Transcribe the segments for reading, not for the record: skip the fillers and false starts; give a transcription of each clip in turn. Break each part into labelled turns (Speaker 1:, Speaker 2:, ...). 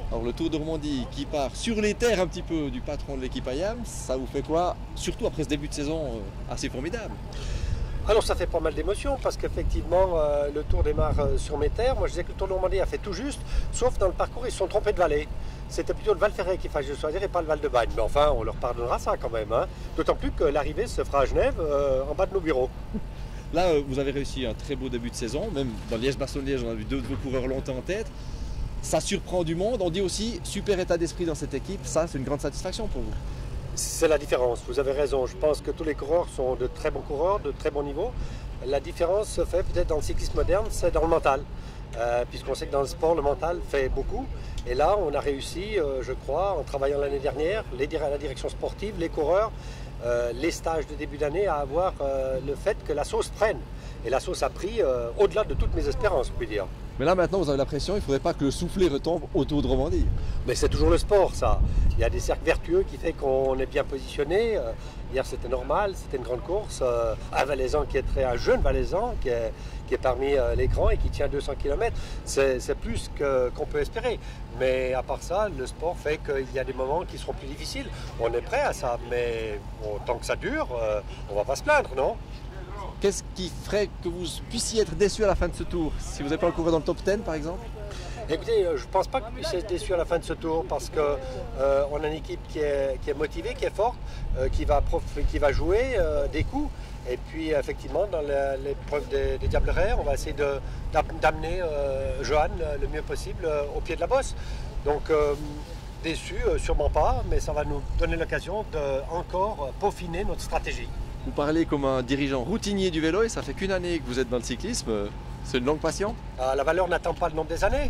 Speaker 1: Alors le Tour de Romandie qui part sur les terres un petit peu du patron de l'équipe IAM, ça vous fait quoi? Surtout après ce début de saison assez formidable.
Speaker 2: Alors ça fait pas mal d'émotions parce qu'effectivement le Tour démarre sur mes terres. Moi je disais que le Tour de Normandie a fait tout juste, sauf dans le parcours ils se sont trompés de vallée. C'était plutôt le Val Ferret qu'il fallait choisir et pas le Val de Bagne. Mais enfin on leur pardonnera ça quand même. Hein. D'autant plus que l'arrivée se fera à Genève en bas de nos bureaux.
Speaker 1: Là vous avez réussi un très beau début de saison, même dans Liège-Bastogne-Liège on a vu deux de vos coureurs longtemps en tête. Ça surprend du monde, on dit aussi super état d'esprit dans cette équipe, ça c'est une grande satisfaction pour vous.
Speaker 2: C'est la différence, vous avez raison. Je pense que tous les coureurs sont de très bons coureurs, de très bon niveau. La différence se fait peut-être dans le cyclisme moderne, c'est dans le mental. Puisqu'on sait que dans le sport, le mental fait beaucoup. Et là, on a réussi, je crois, en travaillant l'année dernière, la direction sportive, les coureurs, les stages de début d'année, à avoir le fait que la sauce prenne. Et la sauce a pris au-delà de toutes mes espérances, je puis dire.
Speaker 1: Mais là maintenant vous avez la pression, il ne faudrait pas que le soufflet retombe au Tour de Romandie.
Speaker 2: Mais c'est toujours le sport, ça. Il y a des cercles vertueux qui fait qu'on est bien positionné. Hier, c'était normal, c'était une grande course. Un Valaisan un jeune Valaisan qui est parmi les grands et qui tient 200 km. C'est plus qu'on peut espérer. Mais à part ça, le sport fait qu'il y a des moments qui seront plus difficiles. On est prêt à ça, mais bon, tant que ça dure, on ne va pas se plaindre, non?
Speaker 1: Qu'est-ce qui ferait que vous puissiez être déçu à la fin de ce tour? Si vous n'avez pas le courir dans le top 10 par exemple?
Speaker 2: Écoutez, je ne pense pas que je puisse être déçu à la fin de ce tour parce qu'on a une équipe qui est motivée, qui est forte, qui va jouer des coups. Et puis effectivement, dans l'épreuve des Diables Rares, on va essayer d'amener Johan le mieux possible au pied de la bosse. Donc déçu, sûrement pas, mais ça va nous donner l'occasion de encore peaufiner notre stratégie.
Speaker 1: Vous parlez comme un dirigeant routinier du vélo et ça fait qu'une année que vous êtes dans le cyclisme. C'est une longue passion?
Speaker 2: La valeur n'attend pas le nombre des années.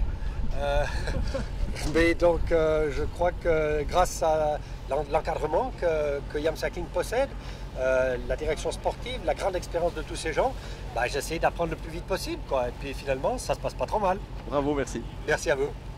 Speaker 2: Mais donc je crois que grâce à l'encadrement que YAM Cycling possède, la direction sportive, la grande expérience de tous ces gens, j'essaie d'apprendre le plus vite possible, quoi. Et puis finalement ça se passe pas trop mal.
Speaker 1: Bravo, merci.
Speaker 2: Merci à vous.